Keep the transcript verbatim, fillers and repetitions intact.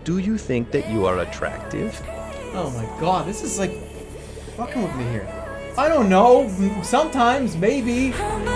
Do you think that you are attractive? Oh my god, this is like fucking with me here. I don't know. Sometimes, maybe.